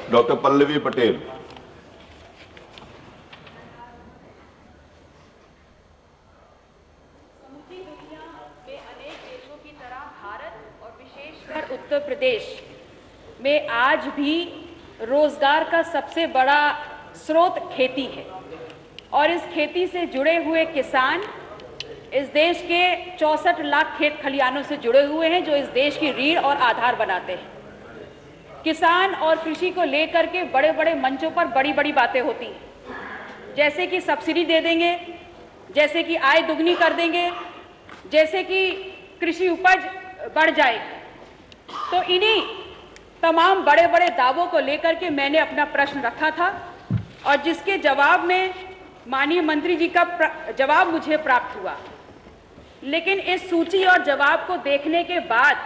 Doctor Pallavi Patel. Uttar Pradesh में आज भी रोजगार का सबसे बड़ा स्रोत खेती है और इस खेती से जुड़े हुए किसान इस देश के 64 लाख खेत खलिहानों से जुड़े हुए हैं जो इस देश की रीढ़ और आधार बनाते हैं। किसान और कृषि को लेकर के बड़े बड़े मंचों पर बड़ी बड़ी बातें होती हैं, जैसे कि सब्सिडी दे देंगे, जैसे कि आय दुगनी कर देंगे, जैसे कि कृषि उपज बढ़ जाएगी। तो इन्हीं तमाम बड़े बड़े दावों को लेकर के मैंने अपना प्रश्न रखा था और जिसके जवाब में माननीय मंत्री जी का जवाब मुझे प्राप्त हुआ। लेकिन इस सूची और जवाब को देखने के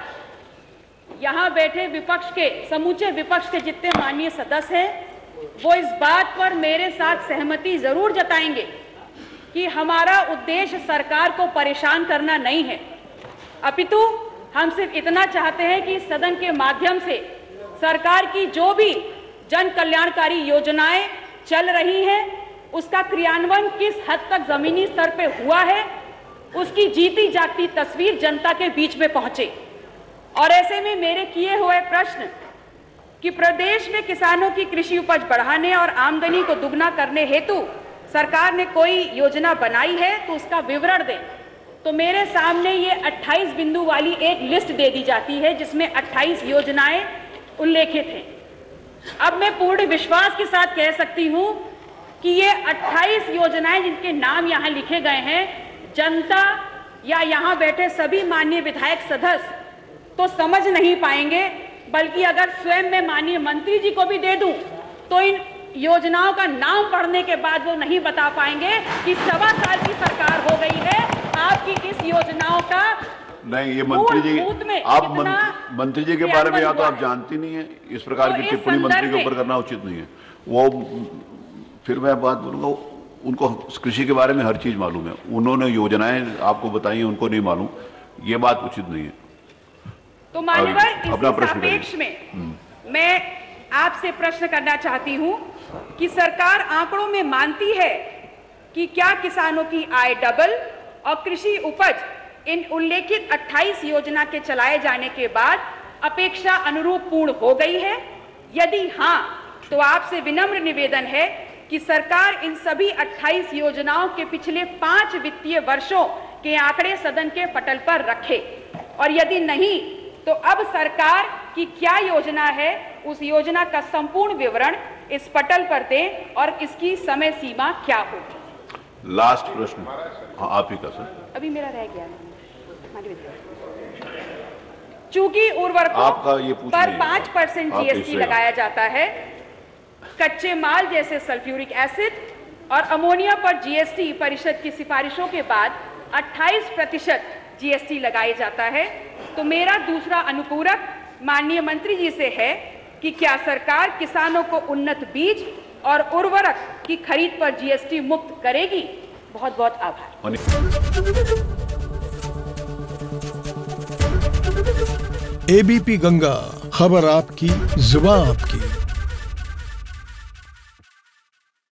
बाद यहाँ बैठे विपक्ष के समूचे विपक्ष के जितने माननीय सदस्य हैं वो इस बात पर मेरे साथ सहमति जरूर जताएंगे कि हमारा उद्देश्य सरकार को परेशान करना नहीं है, अपितु हम सिर्फ इतना चाहते हैं कि सदन के माध्यम से सरकार की जो भी जन कल्याणकारी योजनाएं चल रही हैं उसका क्रियान्वयन किस हद तक जमीनी स्तर पे हुआ है, उसकी जीती जागती तस्वीर जनता के बीच में पहुंचे। और ऐसे में मेरे किए हुए प्रश्न कि प्रदेश में किसानों की कृषि उपज बढ़ाने और आमदनी को दुगना करने हेतु सरकार ने कोई योजना बनाई है तो उसका विवरण दें। तो मेरे सामने ये 28 बिंदु वाली एक लिस्ट दे दी जाती है जिसमें 28 योजनाएं उल्लेखित हैं। अब मैं पूर्ण विश्वास के साथ कह सकती हूं कि ये 28 योजनाएं जिनके नाम यहाँ लिखे गए हैं, जनता या यहाँ बैठे सभी माननीय विधायक सदस्य तो समझ नहीं पाएंगे, बल्कि अगर स्वयं मैं माननीय मंत्री जी को भी दे दूं तो इन योजनाओं का नाम पढ़ने के बाद वो नहीं बता पाएंगे कि 1.25 साल की सरकार हो गई है, आपकी इस योजनाओं का नहीं। ये मंत्री जी, आप मंत्री जी के बारे में या तो आप जानती नहीं है, इस प्रकार की टिप्पणी मंत्री के ऊपर करना उचित नहीं है। वो फिर मैं बात बोलूंगा, उनको कृषि के बारे में हर चीज मालूम है, उन्होंने योजनाएं आपको बताई हैं, उनको नहीं मालूम, ये बात उचित नहीं है। तो मान्यवर, इस सापेक्ष में मैं आपसे प्रश्न करना चाहती हूं कि सरकार आंकड़ों में मानती है कि क्या किसानों की आय डबल और कृषि उपज इन उल्लेखित 28 योजना के चलाए जाने के बाद अपेक्षा अनुरूप पूर्ण हो गई है? यदि हां, तो आपसे विनम्र निवेदन है कि सरकार इन सभी 28 योजनाओं के पिछले 5 वित्तीय वर्षों के आंकड़े सदन के पटल पर रखे, और यदि नहीं तो अब सरकार की क्या योजना है उस योजना का संपूर्ण विवरण इस पटल पर दें और इसकी समय सीमा क्या होगी। लास्ट प्रश्न आप ही का सर, अभी मेरा रह गया। चूंकि उर्वरकों पर 5% जीएसटी लगाया जाता है, कच्चे माल जैसे सल्फ्यूरिक एसिड और अमोनिया पर जीएसटी परिषद की सिफारिशों के बाद 28% जीएसटी लगाया जाता है, तो मेरा दूसरा अनुपूरक माननीय मंत्री जी से है कि क्या सरकार किसानों को उन्नत बीज और उर्वरक की खरीद पर जीएसटी मुक्त करेगी? बहुत बहुत आभार। एबीपी गंगा, खबर आपकी, जुबान आपकी।